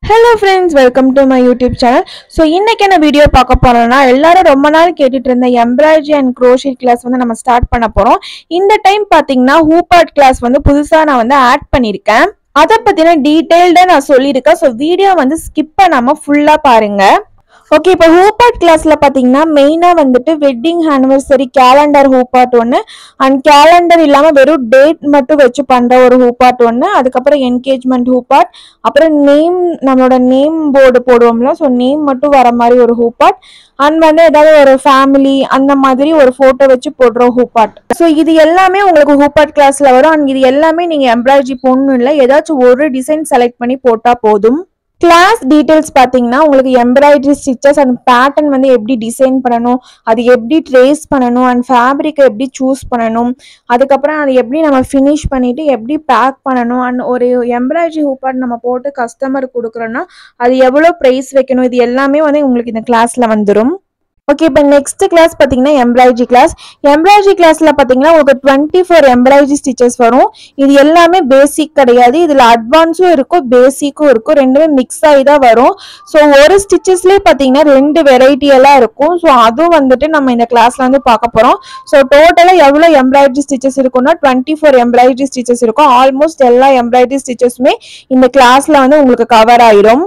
Hello friends, welcome to my YouTube channel. So இன்னைக்கு என்ன video பார்க்க போறோம்னா எல்லாரும் ரொம்ப நாள் கேட்டுட்டு இருந்த எம்ப்ராய்டரி அண்ட் crochet கிளாஸ் வந்து நம்ம ஸ்டார்ட் பண்ண போறோம். இந்த டைம் பாத்தீங்கன்னா ஹூபாட் கிளாஸ் வந்து புதுசா நான் வந்து ஆட் பண்ணிருக்கேன். அத பத்தின டீடைல்டா நான் சொல்லிருக்கேன். சோ வீடியோ வந்து ஸ்கிப் பண்ணாம ஃபுல்லா பாருங்க. ஓகே, இப்போ ஹூபாட் கிளாஸ்ல பாத்தீங்கன்னா மெயினா வந்துட்டு வெட்டிங் ஆனிவர்சரி கேலண்டர் ஹூபாட் ஒன்று அண்ட் கேலண்டர் இல்லாம வெறும் டேட் மட்டும் வச்சு பண்ற ஒரு ஹூபாட் ஒன்று, அதுக்கப்புறம் என்கேஜ்மெண்ட் ஹூபாட், அப்புறம் நேம் நம்மளோட நேம் போர்டு போடுவோம்ல, ஸோ நேம் மட்டும் வர மாதிரி ஒரு ஹூபாட் அண்ட் வந்து ஏதாவது ஒரு ஃபேமிலி அந்த மாதிரி ஒரு போட்டோ வச்சு போடுற ஹூபாட். ஸோ இது எல்லாமே உங்களுக்கு ஹூபாட் கிளாஸ்ல வரும் அண்ட் இது எல்லாமே நீங்க எம்ப்ராய்டரி போடணும் இல்லை, ஏதாச்சும் ஒரு டிசைன் செலக்ட் பண்ணி போட்டா போதும். கிளாஸ் டீடைல்ஸ் பார்த்தீங்கன்னா உங்களுக்கு எம்ப்ராய்டரி ஸ்டிச்சஸ் அண்ட் பேட்டர்ன் வந்து எப்படி டிசைன் பண்ணணும், அது எப்படி ட்ரேஸ் பண்ணணும் அண்ட் ஃபேப்ரிக்கை எப்படி சூஸ் பண்ணணும், அதுக்கப்புறம் அதை எப்படி நம்ம ஃபினிஷ் பண்ணிட்டு எப்படி பேக் பண்ணணும் அண்ட் ஒரு எம்ப்ராய்டரி ஹூபாட் நம்ம போட்டு கஸ்டமருக்கு கொடுக்குறோன்னா அது எவ்வளோ ப்ரைஸ் வைக்கணும், இது எல்லாமே வந்து உங்களுக்கு இந்த கிளாஸில் வந்துடும். ஓகே, இப்போ நெக்ஸ்ட் கிளாஸ் பார்த்தீங்கன்னா எம்ப்ராய்டரி கிளாஸ். எம்ப்ராய்டரி கிளாஸில் பார்த்தீங்கன்னா உங்களுக்கு 24 எம்ப்ராய்டரி ஸ்டிச்சஸ் வரும். இது எல்லாமே பேசிக் கிடையாது, இதில் அட்வான்ஸும் இருக்கும் பேசிக்கும் இருக்கும், ரெண்டுமே மிக்ஸ் ஆகி தான் வரும். ஸோ ஒரு ஸ்டிச்சஸ்லேயே பார்த்தீங்கன்னா 2 வெரைட்டி எல்லாம் இருக்கும். ஸோ அதுவும் வந்துட்டு நம்ம இந்த கிளாஸில் வந்து பார்க்க போகிறோம். ஸோ டோட்டலாக எவ்வளோ எம்ப்ராய்டரி ஸ்டிச்சஸ் இருக்குன்னா 24 எம்ப்ராய்டரி ஸ்டிச்சஸ் இருக்கும். ஆல்மோஸ்ட் எல்லா எம்ப்ராய்டரி ஸ்டிச்சஸுமே இந்த கிளாஸில் வந்து உங்களுக்கு கவர் ஆயிடும்.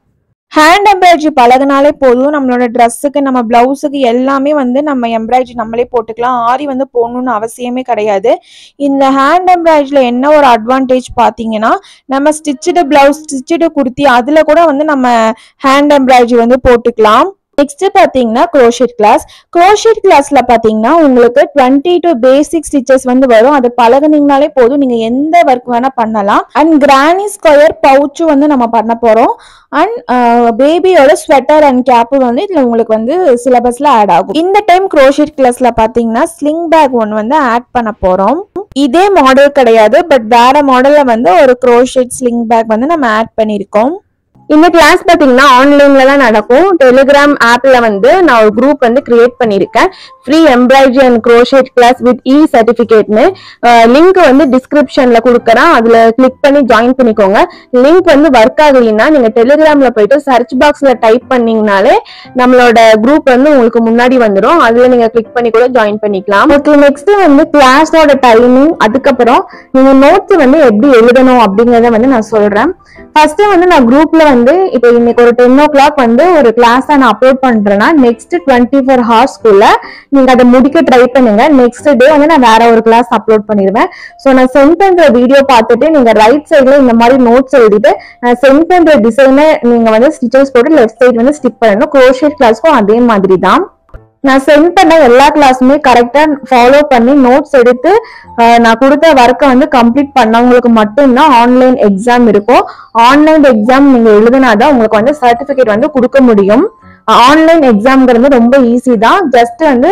ஹேண்ட் எம்ப்ராய்டரி பழகினாலே போதும், நம்மளோட ட்ரெஸ்ஸுக்கு நம்ம பிளவுஸுக்கு எல்லாமே வந்து நம்ம எம்ப்ராய்டரி நம்மளே போட்டுக்கலாம். ஆரி வந்து போடணும்னு அவசியமே கிடையாது. இந்த ஹேண்ட் எம்ப்ராய்டரியில் என்ன ஒரு அட்வான்டேஜ் பார்த்தீங்கன்னா, நம்ம ஸ்டிச்சுடு பிளவுஸ் ஸ்டிச்சுடு குர்த்தி அதில் கூட வந்து நம்ம ஹேண்ட் எம்ப்ராய்டரி வந்து போட்டுக்கலாம். நெக்ஸ்ட் பாத்தீங்கன்னா க்ரோஷெட் கிளாஸ். க்ரோஷெட் கிளாஸ்ல பாத்தீங்கன்னா உங்களுக்கு 22 பேசிக் ஸ்டிச்சஸ் வந்து வரும். அது பழகுனீங்கனாலே போதும், நீங்க எந்த ஒர்க் வேணா பண்ணலாம். அண்ட் கிரானி ஸ்கொயர் பவுச்சும் வந்து நம்ம பண்ண போறோம். அண்ட் பேபியோட ஸ்வெட்டர் அண்ட் கேப்பு வந்து இதுல உங்களுக்கு வந்து சிலபஸ்ல ஆட் ஆகும். இந்த டைம் க்ரோஷெட் கிளாஸ்ல பாத்தீங்கன்னா ஸ்லிங் பேக் ஒன்று வந்து ஆட் பண்ண போறோம். இதே மாடல் கிடையாது, பட் வேற மாடல்ல வந்து ஒரு க்ரோஷெட் ஸ்லிங் பேக் வந்து நம்ம ஆட் பண்ணிருக்கோம். இந்த கிளாஸ் பாத்தீங்கன்னா ஆன்லைன்ல தான் நடக்கும். டெலிகிராம் ஆப்ல வந்து நான் ஒரு குரூப் வந்து கிரியேட் பண்ணிருக்கேன், free embroidery and crochet class with சர்டிபிகேட்னு. லிங்க் வந்து டிஸ்கிரிப்ஷன்ல கொடுக்குறேன், அதுல கிளிக் பண்ணி ஜாயின் பண்ணிக்கோங்க. லிங்க் வந்து ஒர்க் ஆகலைன்னா நீங்க டெலிகிராம்ல போயிட்டு சர்ச் பாக்ஸ்ல டைப் பண்ணீங்கனாலே நம்மளோட குரூப் வந்து உங்களுக்கு முன்னாடி வந்துடும், அதுல நீங்க கிளிக் பண்ணி கூட ஜாயின் பண்ணிக்கலாம். ஓகே, நெக்ஸ்ட் வந்து கிளாஸோட டைமிங், அதுக்கப்புறம் நீங்க நோட்ஸ் வந்து எப்படி எழுதணும் அப்படிங்கறத வந்து நான் சொல்றேன். ஃபர்ஸ்ட் வந்து நான் குரூப்ல வந்து இப்போ இன்னைக்கு ஒரு 10 o'clock வந்து ஒரு கிளாஸ் நான் அப்லோட் பண்றேன்னா நெக்ஸ்ட் 24 ஹவர்ஸ்க்குள்ள நீங்க அதை முடிக்க ட்ரை பண்ணுங்க. நெக்ஸ்ட் டே வந்து நான் வேற ஒரு கிளாஸ் அப்லோட் பண்ணிடுவேன். ஸோ நான் சென்ட் பண்ற வீடியோ பார்த்துட்டு நீங்க ரைட் சைட்ல இந்த மாதிரி நோட்ஸ் எழுதிட்டு நான் சென்ட் பண்ற டிசைனை நீங்க வந்து ஸ்டிச்சஸ் போட்டு லெஃப்ட் சைட் வந்து ஸ்டிக் பண்ணணும். க்ரோஷெட் கிளாஸ்க்கும் அதே மாதிரி தான். நான் சென்ட் பண்ண எல்லா கிளாஸுமே கரெக்டா ஃபாலோ பண்ணி நோட்ஸ் எடுத்து நான் கொடுத்த ஒர்க்கை வந்து கம்ப்ளீட் பண்ணவங்களுக்கு மட்டும்தான் ஆன்லைன் எக்ஸாம் இருக்கும். ஆன்லைன் எக்ஸாம் நீங்க எழுதினாதான் உங்களுக்கு வந்து சர்டிபிகேட் வந்து கொடுக்க முடியும். ஆன்லைன் எக்ஸாம்ங்கிறது ரொம்ப ஈஸி தான், ஜஸ்ட் வந்து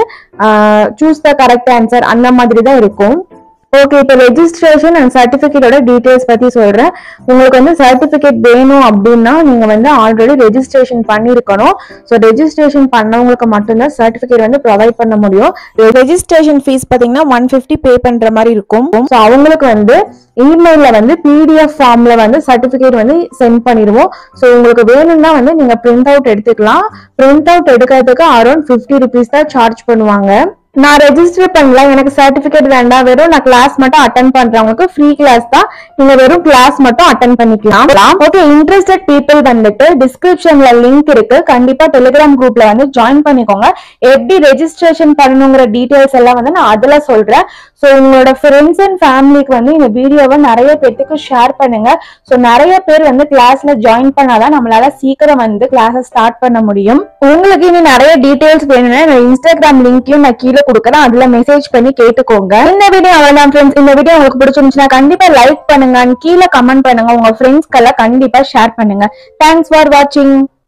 சூஸ் த கரெக்ட் ஆன்சர் அந்த மாதிரி தான் இருக்கும். ஓகே, இப்போ ரெஜிஸ்ட்ரேஷன் அண்ட் சர்டிபிகேட்டோட டீடைல்ஸ் பத்தி சொல்றேன். உங்களுக்கு வந்து சர்டிபிகேட் வேணும் அப்படின்னா நீங்க வந்து ஆல்ரெடி ரெஜிஸ்ட்ரேஷன் பண்ணிருக்கணும். ஸோ ரெஜிஸ்ட்ரேஷன் பண்ணவங்களுக்கு மட்டும்தான் சர்டிபிகேட் வந்து ப்ரொவைட் பண்ண முடியும். ரெஜிஸ்ட்ரேஷன் ஃபீஸ் பாத்தீங்கன்னா 150 பே பண்ற மாதிரி இருக்கும். ஸோ அவங்களுக்கு வந்து இமெயில்ல வந்து PDF ஃபார்ம்ல வந்து சர்டிபிகேட் வந்து சென்ட் பண்ணிடுவோம். ஸோ உங்களுக்கு வேணும்னா வந்து நீங்க பிரிண்ட் அவுட் எடுத்துக்கலாம். பிரிண்ட் அவுட் எடுக்கிறதுக்கு அரௌண்ட் 50 rupees தான் சார்ஜ் பண்ணுவாங்க. நான் ரெஜிஸ்டர் பண்ணல, எனக்கு சர்டிபிகேட் வேண்டாம், வெறும் நான் கிளாஸ் மட்டும் அட்டென்ட் பண்றவங்களுக்கு ஃப்ரீ கிளாஸ் தான், நீங்க வெறும் கிளாஸ் மட்டும் அட்டென்ட் பண்ணிக்கலாம். ஓகே, இன்ட்ரெஸ்டட் பீப்புள் வந்துட்டு டிஸ்கிரிப்ஷன்ல லிங்க் இருக்கு, கண்டிப்பா டெலிகிராம் குரூப்ல வந்து ஜாயின் பண்ணிக்கோங்க. எப்படி ரெஜிஸ்ட்ரேஷன் பண்ணணுங்கிற டீடைல்ஸ் எல்லாம் வந்து நான் அதுல சொல்றேன். ஸோ உங்களோட ஃப்ரெண்ட்ஸ் அண்ட் ஃபேமிலிக்கு வந்து இந்த வீடியோவை நிறைய பேருக்கு ஷேர் பண்ணுங்க. ஸோ நிறைய பேர் வந்து கிளாஸ்ல ஜாயின் பண்ணாதான் நம்மளால சீக்கிரம் வந்து கிளாஸை ஸ்டார்ட் பண்ண முடியும். உங்களுக்கு இனி நிறைய டீடைல்ஸ் வேணும்னா நான் இன்ஸ்டாகிராம் லிங்க்கையும் நான் கீழே கொடுக்குறேன், அதுல மெசேஜ் பண்ணி கேட்டுக்கோங்க. இந்த வீடியோ அவ்வளவுதான் ஃப்ரெண்ட்ஸ். இந்த வீடியோ உங்களுக்கு பிடிச்சிருந்துச்சுன்னா கண்டிப்பா லைக் பண்ணுங்க, கீழே கமெண்ட் பண்ணுங்க, உங்க ஃப்ரெண்ட்ஸ்க்கு எல்லாம் கண்டிப்பா ஷேர் பண்ணுங்க. தேங்க்ஸ் ஃபார் வாட்சிங்.